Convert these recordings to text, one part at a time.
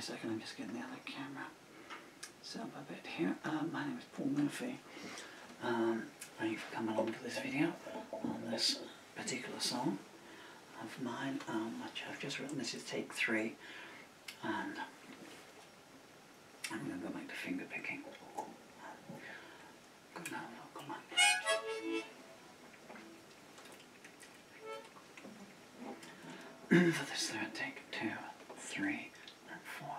a second, I'm just getting the other camera set up a bit here. My name is Paul Murphy. Thank you for coming along to this video on this particular song of mine, which I've just written. This is take 3, and I'm going to go back to finger picking. No, come on. For this third take, 2, 3, and 4.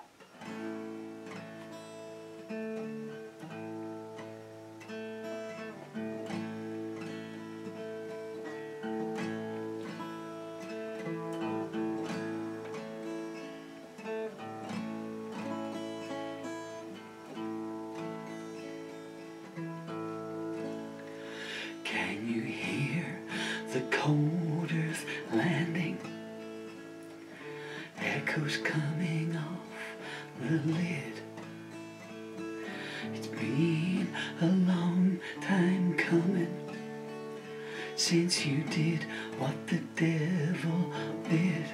Can you hear the cold earth landing? Echoes coming off the lid. It's been a long time coming since you did what the devil bid.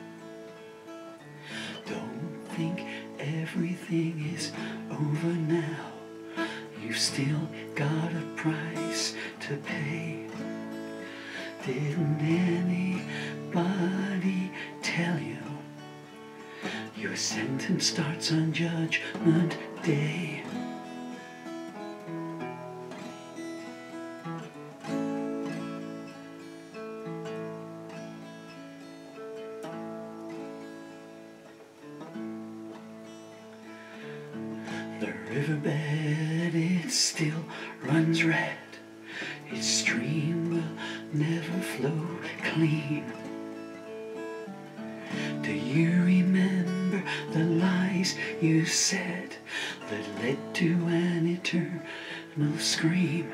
Don't think everything is over now. You've still got a price to pay. Didn't anybody tell you your sentence starts on Judgment Day? The riverbed, it still runs red. Its stream will never flow clean. Do you remember the lies you said that led to an eternal scream?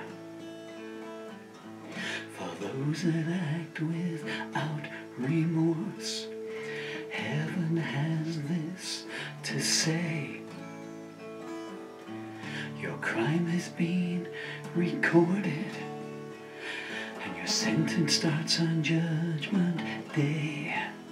For those that act without remorse, heaven has this to say: your crime has been recorded, and your sentence starts on Judgment Day.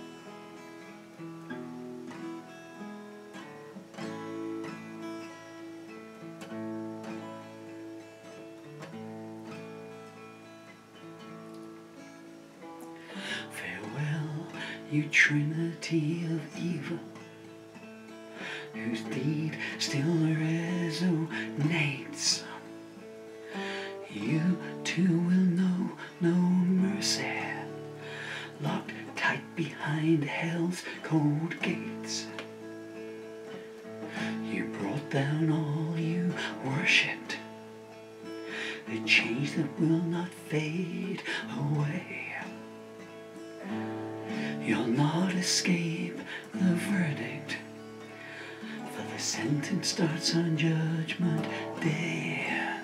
Farewell, you trinity of evil, whose deed still resonates. You too will know no mercy, locked tight behind hell's cold gates. You brought down all you worshipped, a change that will not fade away. You'll not escape the verdict, for the sentence starts on Judgment Day.